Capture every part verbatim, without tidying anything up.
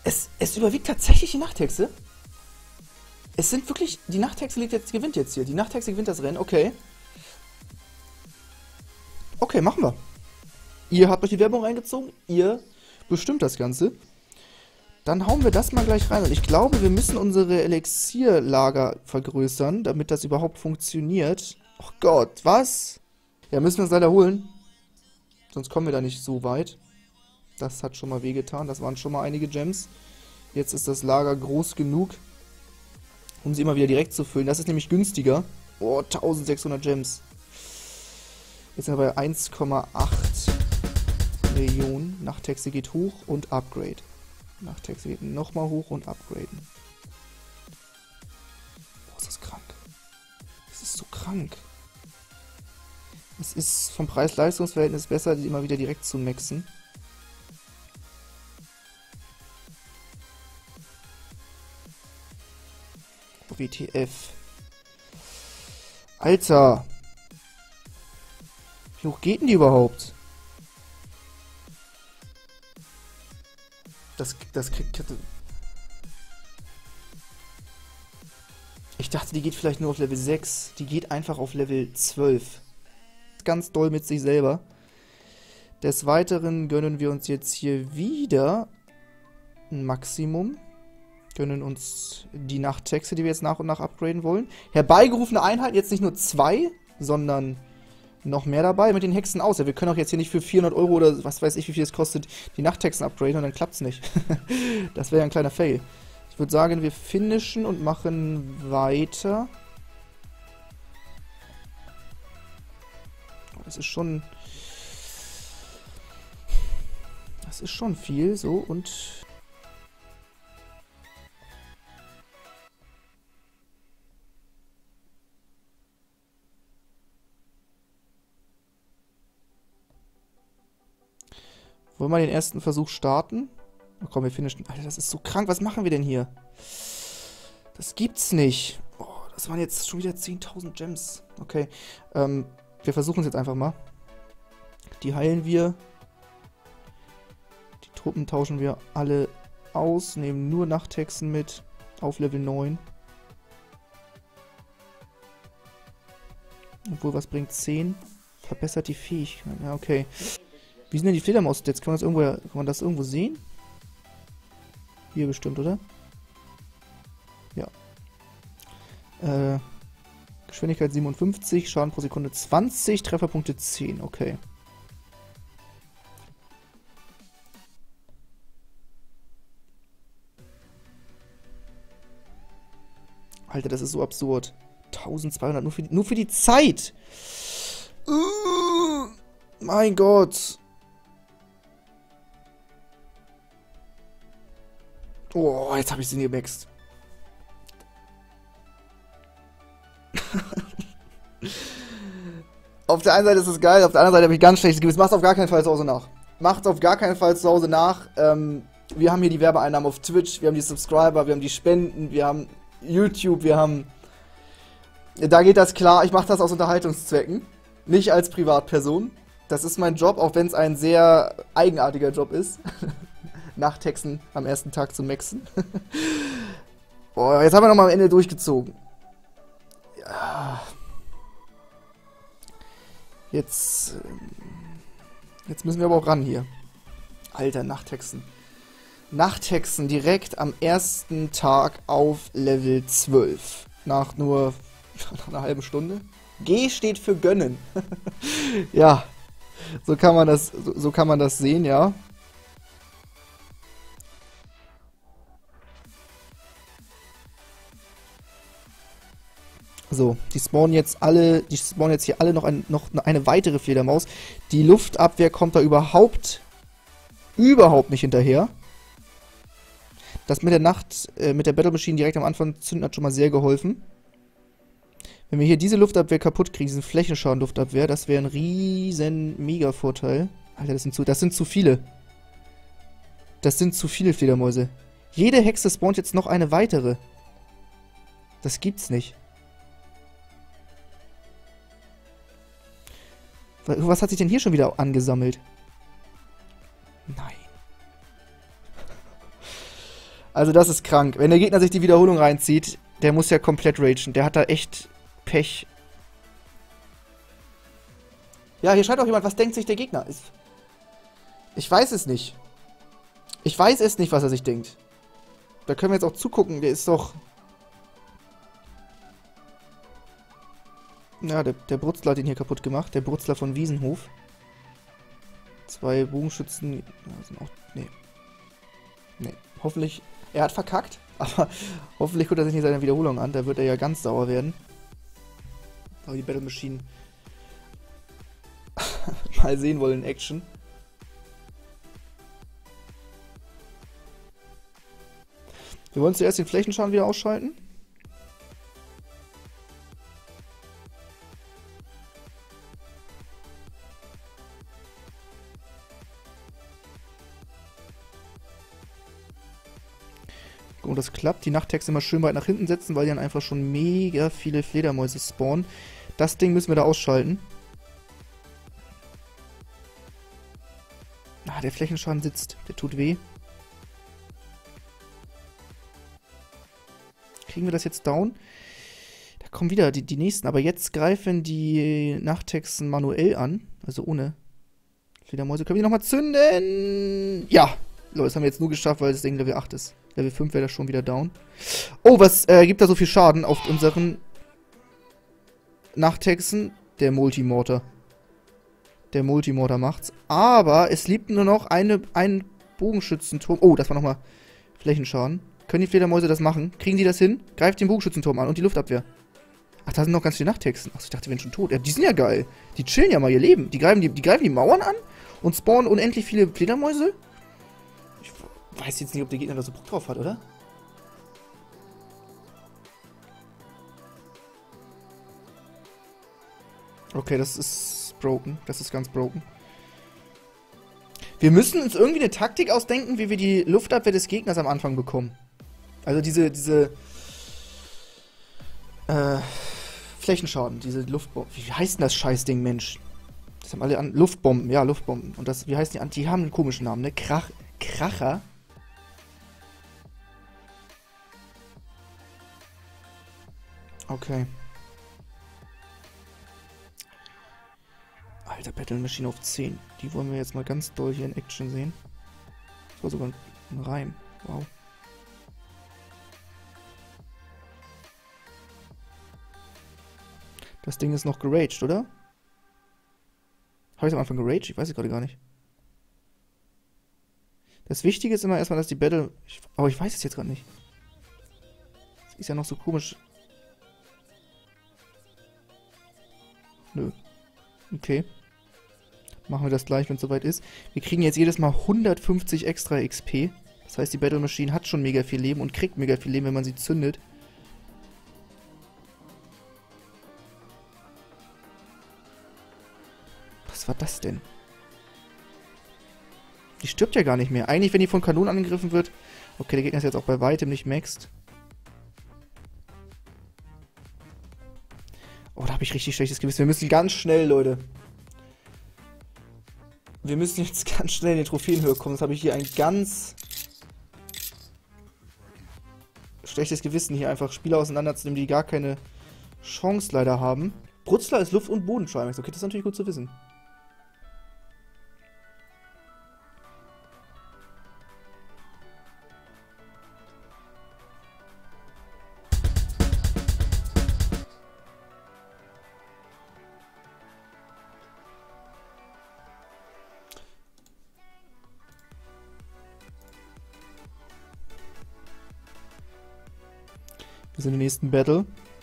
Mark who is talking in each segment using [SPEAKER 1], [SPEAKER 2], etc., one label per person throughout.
[SPEAKER 1] Es, es überwiegt tatsächlich die Nachthexe. Es sind wirklich... Die Nachthexe liegt jetzt, gewinnt jetzt hier. Die Nachthexe gewinnt das Rennen, okay. Okay, machen wir. Ihr habt euch die Werbung reingezogen. Ihr bestimmt das Ganze. Dann hauen wir das mal gleich rein. Und ich glaube, wir müssen unsere Elixierlager vergrößern, damit das überhaupt funktioniert. Oh Gott, was? Ja, müssen wir uns leider holen. Sonst kommen wir da nicht so weit. Das hat schon mal wehgetan. Das waren schon mal einige Gems. Jetzt ist das Lager groß genug, um sie immer wieder direkt zu füllen. Das ist nämlich günstiger. Oh, eintausendsechshundert Gems. Jetzt sind wir bei eins Komma acht Millionen. Nachthexe geht hoch und Upgrade. Nachthexe geht nochmal hoch und upgraden. Oh, ist das krank. Das ist so krank. Es ist vom Preis-Leistungs-Verhältnis besser, die immer wieder direkt zu maxen. W T F. Alter! Wie hoch geht denn die überhaupt? Das, das kriegt... Ich dachte, die geht vielleicht nur auf Level sechs. Die geht einfach auf Level zwölf. Ganz doll mit sich selber. Des Weiteren gönnen wir uns jetzt hier wieder ein Maximum. Gönnen uns die Nachthexe, die wir jetzt nach und nach upgraden wollen. Herbeigerufene Einheiten, jetzt nicht nur zwei, sondern noch mehr dabei mit den Hexen aus. Ja, wir können auch jetzt hier nicht für vierhundert Euro oder was weiß ich, wie viel es kostet, die Nachthexen upgraden und dann klappt es nicht. Das wäre ja ein kleiner Fail. Ich würde sagen, wir finishen und machen weiter. Das ist schon... Das ist schon viel, so, und... Wollen wir den ersten Versuch starten? Oh, komm, wir finishen. Alter, das ist so krank. Was machen wir denn hier? Das gibt's nicht. Oh, das waren jetzt schon wieder zehntausend Gems. Okay, ähm... wir versuchen es jetzt einfach mal. Die heilen wir. Die Truppen tauschen wir alle aus. Nehmen nur Nachthexen mit. Auf Level neun. Obwohl, was bringt zehn? Verbessert die Fähigkeit. Ja, okay. Wie sind denn die Fledermaus-Stats? Kann man das irgendwo, kann man das irgendwo sehen? Hier bestimmt, oder? Ja. Äh... Geschwindigkeit siebenundfünfzig, Schaden pro Sekunde zwanzig, Trefferpunkte zehn, okay. Alter, das ist so absurd. eintausendzweihundert nur für die, nur für die Zeit! Uh, mein Gott! Oh, jetzt habe ich sie gemaxt. Auf der einen Seite ist es geil, auf der anderen Seite habe ich ganz schlechtes Gewissen. Macht auf gar keinen Fall zu Hause nach. Macht auf gar keinen Fall zu Hause nach. Ähm, wir haben hier die Werbeeinnahmen auf Twitch, wir haben die Subscriber, wir haben die Spenden, wir haben YouTube, wir haben... Da geht das klar, ich mache das aus Unterhaltungszwecken. Nicht als Privatperson. Das ist mein Job, auch wenn es ein sehr eigenartiger Job ist. Nachthexen am ersten Tag zu maxen. Boah, jetzt haben wir nochmal am Ende durchgezogen. Ja... Jetzt, jetzt müssen wir aber auch ran hier. Alter, Nachthexen. Nachthexen direkt am ersten Tag auf Level zwölf. Nach nur nach einer halben Stunde. G steht für gönnen. Ja, so kann man das, so, so kann man das sehen, ja. So, die spawnen jetzt alle, die spawnen jetzt hier alle noch, ein, noch eine weitere Fledermaus. Die Luftabwehr kommt da überhaupt, überhaupt nicht hinterher. Das mit der Nacht, äh, mit der Battle Machine direkt am Anfang zünden hat schon mal sehr geholfen. Wenn wir hier diese Luftabwehr kaputt kriegen, diesen Flächenschaden-Luftabwehr, das wäre ein riesen Mega-Vorteil. Alter, das sind zu, das sind zu viele. Das sind zu viele Fledermäuse. Jede Hexe spawnt jetzt noch eine weitere. Das gibt's nicht. Was hat sich denn hier schon wieder angesammelt? Nein. Also das ist krank. Wenn der Gegner sich die Wiederholung reinzieht, der muss ja komplett ragen. Der hat da echt Pech. Ja, hier schreibt auch jemand, was denkt sich der Gegner? Ich weiß es nicht. Ich weiß es nicht, was er sich denkt. Da können wir jetzt auch zugucken. Der ist doch... Ja, der, der Brutzler hat ihn hier kaputt gemacht. Der Brutzler von Wiesenhof. Zwei Bogenschützen... Ja, sind auch... Nee. Nee. Hoffentlich... Er hat verkackt. Aber hoffentlich guckt er sich nicht seine Wiederholung an. Da wird er ja ganz sauer werden. Aber die Battle Machine... mal sehen wollen in Action. Wir wollen zuerst den Flächenschaden wieder ausschalten. Und das klappt. Die Nachthexe immer schön weit nach hinten setzen, weil die dann einfach schon mega viele Fledermäuse spawnen. Das Ding müssen wir da ausschalten. Ah, der Flächenschaden sitzt. Der tut weh. Kriegen wir das jetzt down? Da kommen wieder die, die nächsten. Aber jetzt greifen die Nachthexen manuell an. Also ohne Fledermäuse. Können wir die nochmal zünden? Ja! Leute, das haben wir jetzt nur geschafft, weil das Ding Level acht ist. Level fünf wäre das schon wieder down. Oh, was äh, gibt da so viel Schaden auf unseren Nachthexen? Der Multimortar. Der Multimortar macht's. Aber es liebt nur noch eine, ein Bogenschützenturm. Oh, das war nochmal Flächenschaden. Können die Fledermäuse das machen? Kriegen die das hin? Greift den Bogenschützenturm an und die Luftabwehr. Ach, da sind noch ganz viele Nachthexen. Ach, ich dachte, die wären schon tot. Ja, die sind ja geil. Die chillen ja mal ihr Leben. Die greifen die, die, greifen die Mauern an und spawnen unendlich viele Fledermäuse. Ich weiß jetzt nicht, ob der Gegner da so Bock drauf hat, oder? Okay, das ist broken. Das ist ganz broken. Wir müssen uns irgendwie eine Taktik ausdenken, wie wir die Luftabwehr des Gegners am Anfang bekommen. Also diese, diese äh, Flächenschaden, diese Luftbomben. Wie heißt denn das Scheißding, Mensch? Das haben alle an. Luftbomben, ja, Luftbomben. Und das, wie heißen die an? Die haben einen komischen Namen, ne? Krach, Kracher. Okay. Alter, Battle Machine auf zehn. Die wollen wir jetzt mal ganz doll hier in Action sehen. Das war sogar ein Reim. Wow. Das Ding ist noch geraged, oder? Habe ich am Anfang geraged? Ich weiß es gerade gar nicht. Das Wichtige ist immer erstmal, dass die Battle... Ich, aber ich weiß es jetzt gerade nicht. Das ist ja noch so komisch. Nö. Okay. Machen wir das gleich, wenn es soweit ist. Wir kriegen jetzt jedes Mal hundertfünfzig extra X P. Das heißt, die Battle Machine hat schon mega viel Leben und kriegt mega viel Leben, wenn man sie zündet. Was war das denn? Die stirbt ja gar nicht mehr. Eigentlich, wenn die von Kanonen angegriffen wird... Okay, der Gegner ist jetzt auch bei weitem nicht maxed. Oh, da habe ich richtig schlechtes Gewissen. Wir müssen ganz schnell, Leute. Wir müssen jetzt ganz schnell in die Trophäenhöhe kommen. Das habe ich hier ein ganz schlechtes Gewissen, hier einfach Spieler auseinanderzunehmen, die gar keine Chance leider haben. Brutzler ist Luft- und Boden-Trimax. Okay, das ist natürlich gut zu wissen. Wir sind im nächsten Battle.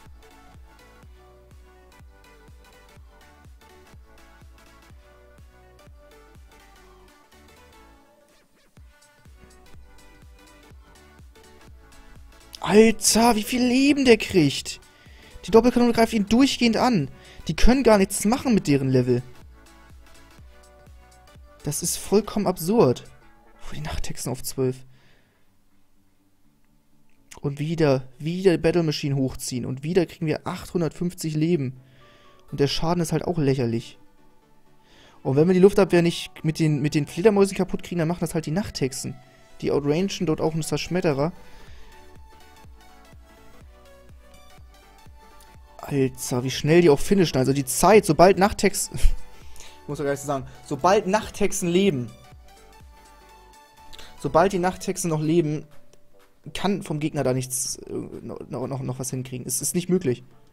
[SPEAKER 1] Alter, wie viel Leben der kriegt. Die Doppelkanone greift ihn durchgehend an. Die können gar nichts machen mit deren Level. Das ist vollkommen absurd. Oh, die Nachthexen auf zwölf. Und wieder, wieder Battle Machine hochziehen. Und wieder kriegen wir achthundertfünfzig Leben. Und der Schaden ist halt auch lächerlich. Und wenn wir die Luftabwehr nicht mit den, mit den Fledermäusen kaputt kriegen, dann machen das halt die Nachthexen. Die outrangen dort auch einen Zerschmetterer. Alter, wie schnell die auch finishen. Also die Zeit, sobald Nachthexen... ich muss ja gar nicht so sagen. Sobald Nachthexen leben... Sobald die Nachthexen noch leben, kann vom Gegner da nichts... Äh, noch, noch, noch was hinkriegen. Es ist nicht möglich.